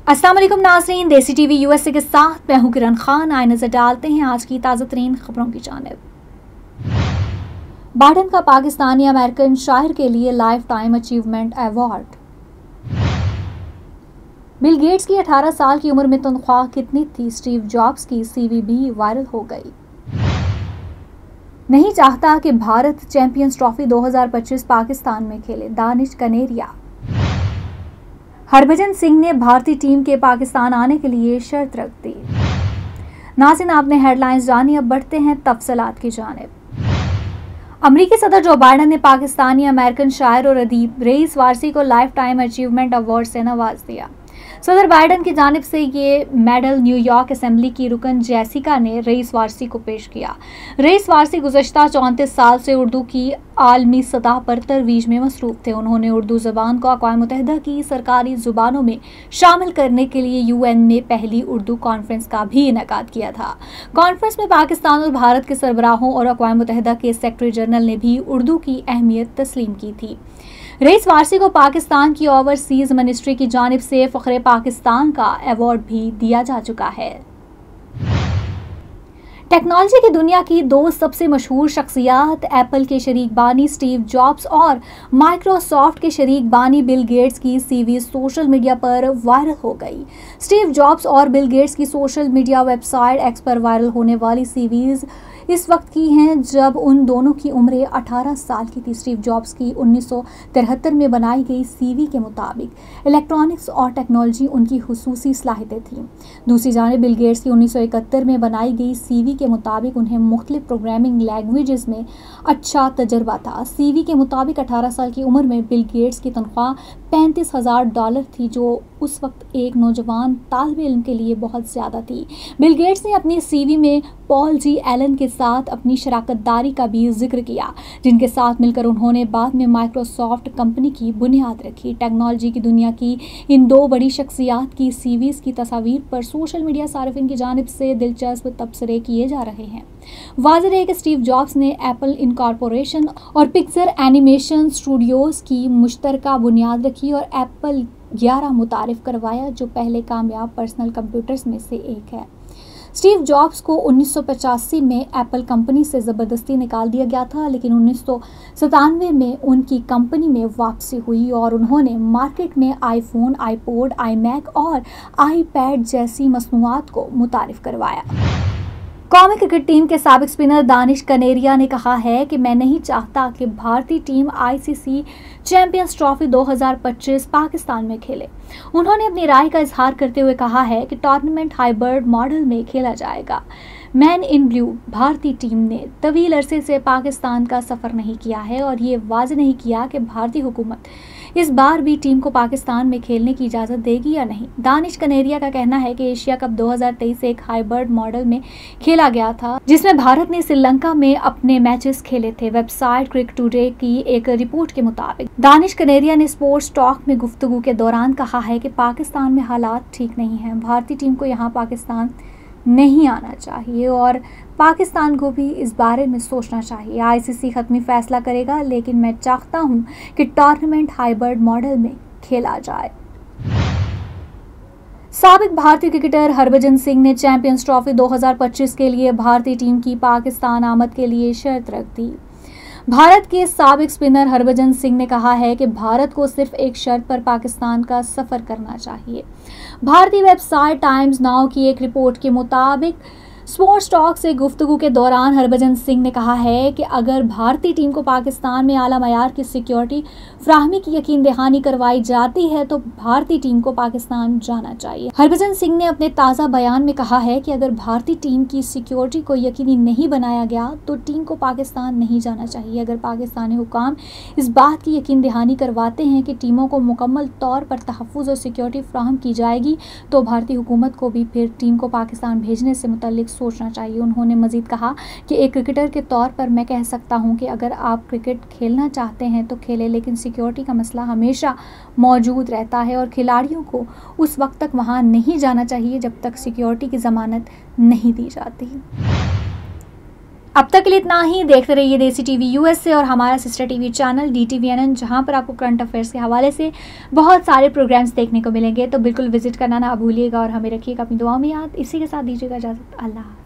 अस्सलाम वालेकुम नाज़रीन, देसी टीवी यूएसए के साथ मैं हूं किरण खान। आए नजर डालते हैं आज की ताज़ा तरीन खबरों की जानिब। बाइडन का पाकिस्तानी अमेरिकन शायर के लिए life time achievement award. Bill Gates की 18 साल की उम्र में तनख्वाह कितनी थी? स्टीव जॉब्स की सीवी भी वायरल हो गई। नहीं चाहता कि भारत चैंपियंस ट्रॉफी 2025 पाकिस्तान में खेले, दानिश कनेरिया। हरभजन सिंह ने भारतीय टीम के पाकिस्तान आने के लिए शर्त रख दी। नाज़रीन, आपने हेडलाइंस जानी, अब बढ़ते हैं तफसीलात की जानिब। अमरीकी सदर जो बाइडन ने पाकिस्तानी अमेरिकन शायर और अदीब रईस वारसी को लाइफ टाइम अचीवमेंट अवार्ड से नवाज दिया। सदर बाइडन की जानिब से ये मेडल न्यूयॉर्क असेंबली की रुकन जैसिका ने रईस वारसी को पेश किया। रईस वारसी गुज़श्ता 34 साल से उर्दू की आलमी सतह पर तरवीज में मसरूफ थे। उन्होंने उर्दू ज़बान को अक़वाम मुत्तहिदा की सरकारी ज़ुबानों में शामिल करने के लिए UN में पहली उर्दू कॉन्फ्रेंस का भी इनेकाद किया था। कॉन्फ्रेंस में पाकिस्तान और भारत के सरबराहों और अक़वाम मुत्तहिदा के सेक्रेटरी जनरल ने भी उर्दू की अहमियत तस्लीम की थी। रईस वारसी को पाकिस्तान की ओवरसीज मिनिस्ट्री की जानिब से फ़ख्रे पाकिस्तान का अवार्ड भी दिया जा चुका है। टेक्नोलॉजी की दुनिया की दो सबसे मशहूर शख्सियात एप्पल के शरीक बानी स्टीव जॉब्स और माइक्रोसॉफ्ट के शरीक बानी बिल गेट्स की सीवी सोशल मीडिया पर वायरल हो गई। स्टीव जॉब्स और बिल गेट्स की सोशल मीडिया वेबसाइट एक्स पर वायरल होने वाली सीवीज इस वक्त की हैं जब उन दोनों की उम्र 18 साल की थी। स्टीव जॉब्स की 1973 में बनाई गई सीवी के मुताबिक इलेक्ट्रॉनिक्स और टेक्नोलॉजी उनकी खुसूसी सलाहियतें थीं। दूसरी जानिब बिल गेट्स की 1971 में बनाई गई सीवी के मुताबिक उन्हें मुख्तलिफ प्रोग्रामिंग लैंग्वेजेस में अच्छा तजर्बा था। सीवी के मुताबिक 18 साल की उम्र में बिल गेट्स की तनख्वाह $35,000 थी, जो उस वक्त एक नौजवान तालिब इल्म के लिए बहुत ज़्यादा थी। बिल गेट्स ने अपनी सीवी में पॉल जी एलन के साथ अपनी शराकतदारी का भी जिक्र किया, जिनके साथ मिलकर उन्होंने बाद में माइक्रोसॉफ्ट कंपनी की बुनियाद रखी। टेक्नोलॉजी की दुनिया की इन दो बड़ी शख्सियात की सीवीज़ की तस्वीर पर सोशल मीडिया सारिफिन की जानिब से दिलचस्प तबसरे किए जा रहे हैं। वाज़ेह है कि स्टीव जॉब्स ने एप्पल इनकॉर्पोरेशन और पिक्सर एनिमेशन स्टूडियोज़ की मुश्तरका बुनियाद रखी और एप्पल 11 मुतारिफ करवाया, जो पहले कामयाब पर्सनल कंप्यूटर्स में से एक है। स्टीव जॉब्स को 1985 में एप्पल कंपनी से ज़बरदस्ती निकाल दिया गया था, लेकिन 1997 में उनकी कंपनी में वापसी हुई और उन्होंने मार्केट में आईफोन, आईपॉड, आईमैक और आईपैड जैसी मसनूआत को मुतारिफ करवाया। कौमी क्रिकेट टीम के साबिक स्पिनर दानिश कनेरिया ने कहा है कि मैं नहीं चाहता कि भारतीय team ICC champions trophy 2025 Pakistan में खेले। उन्होंने अपनी राय का इजहार करते हुए कहा है कि टूर्नामेंट हाइब्रिड मॉडल में खेला जाएगा। मैन इन ब्लू भारतीय टीम ने तवील अरसे से पाकिस्तान का सफ़र नहीं किया है और ये वाज़ेह नहीं किया कि भारतीय हुकूमत इस बार भी टीम को पाकिस्तान में खेलने की इजाज़त देगी या नहीं। दानिश कनेरिया का कहना है कि एशिया कप 2023 एक हाइब्रिड मॉडल में खेला गया था, जिसमें भारत ने श्रीलंका में अपने मैचेस खेले थे। वेबसाइट क्रिकेट टुडे की एक रिपोर्ट के मुताबिक दानिश कनेरिया ने स्पोर्ट्स टॉक में गुफ्तगू के दौरान कहा है कि पाकिस्तान में हालात ठीक नहीं हैं, भारतीय टीम को यहाँ पाकिस्तान नहीं आना चाहिए और पाकिस्तान को भी इस बारे में सोचना चाहिए। ICC हतमी फैसला करेगा, लेकिन मैं चाहता हूं कि टूर्नामेंट हाइब्रिड मॉडल में खेला जाए। साबिक भारतीय क्रिकेटर हरभजन सिंह ने चैंपियंस ट्रॉफी 2025 के लिए भारतीय टीम की पाकिस्तान आमद के लिए शर्त रख दी। भारत के साबिक स्पिनर हरभजन सिंह ने कहा है कि भारत को सिर्फ एक शर्त पर पाकिस्तान का सफ़र करना चाहिए। भारतीय वेबसाइट टाइम्स नाउ की एक रिपोर्ट के मुताबिक स्पोर्ट्स टॉक से गुफ्तगू के दौरान हरभजन सिंह ने कहा है कि अगर भारतीय टीम को पाकिस्तान में आला मयार की सिक्योरिटी फ्राहमी की यकीन दहानी करवाई जाती है तो भारतीय टीम को पाकिस्तान जाना चाहिए। हरभजन सिंह ने अपने ताज़ा बयान में कहा है कि अगर भारतीय टीम की सिक्योरिटी को यकीनी नहीं बनाया गया तो टीम को पाकिस्तान नहीं जाना चाहिए। अगर पाकिस्तानी हुकाम इस बात की यकीन दहानी करवाते हैं कि टीमों को मुकम्मल तौर पर तहफ़्फ़ुज़ और सिक्योरिटी फ्राहम की जाएगी तो भारतीय हुकूमत को भी फिर टीम को पाकिस्तान भेजने से मुतल्लिक सोचना चाहिए। उन्होंने मजीद कहा कि एक क्रिकेटर के तौर पर मैं कह सकता हूं कि अगर आप क्रिकेट खेलना चाहते हैं तो खेलें, लेकिन सिक्योरिटी का मसला हमेशा मौजूद रहता है और खिलाड़ियों को उस वक्त तक वहां नहीं जाना चाहिए जब तक सिक्योरिटी की ज़मानत नहीं दी जाती। अब तक के लिए इतना ही। देखते रहिए देसी टीवी यूएस से और हमारा सिस्टर टीवी चैनल DTVNN, जहां पर आपको करंट अफेयर्स के हवाले से बहुत सारे प्रोग्राम्स देखने को मिलेंगे। तो बिल्कुल विजिट करना ना भूलिएगा और हमें रखिएगा अपनी दुआओं में याद। इसी के साथ दीजिएगा इजाज़त। अल्लाह।